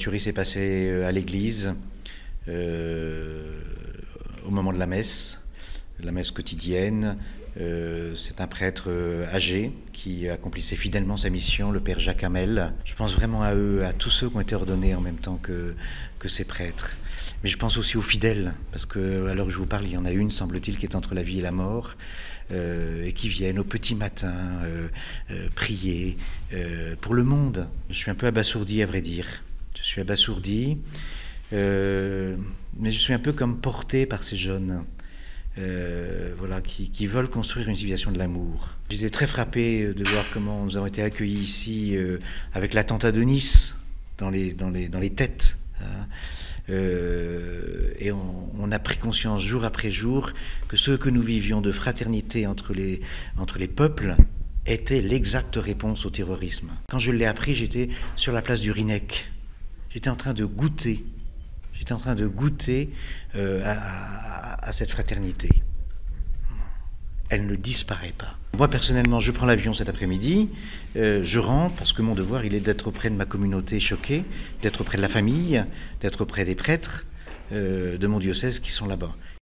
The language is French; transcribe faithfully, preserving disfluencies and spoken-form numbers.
tuerie s'est passée à l'église euh, au moment de la messe, la messe quotidienne. Euh, c'est un prêtre âgé qui accomplissait fidèlement sa mission, le père Jacques Hamel. Je pense vraiment à eux, à tous ceux qui ont été ordonnés en même temps que, que ces prêtres. Mais je pense aussi aux fidèles, parce qu'à l'heure où je vous parle, il y en a une, semble-t-il, qui est entre la vie et la mort, euh, et qui viennent au petit matin euh, euh, prier euh, pour le monde. Je suis un peu abasourdi, à vrai dire. Je suis abasourdi, euh, mais je suis un peu comme porté par ces jeunes. Euh, voilà, qui, qui veulent construire une civilisation de l'amour. J'étais très frappé de voir comment nous avons été accueillis ici euh, avec l'attentat de Nice dans les, dans les, dans les têtes. Hein. Euh, et on, on a pris conscience jour après jour que ce que nous vivions de fraternité entre les, entre les peuples était l'exacte réponse au terrorisme. Quand je l'ai appris, j'étais sur la place du Rinec. J'étais en train de goûter. J'étais en train de goûter euh, à, à, à cette fraternité. Elle ne disparaît pas. Moi, personnellement, je prends l'avion cet après-midi. Euh, je rentre parce que mon devoir, il est d'être auprès de ma communauté choquée, d'être auprès de la famille, d'être auprès des prêtres euh, de mon diocèse qui sont là-bas.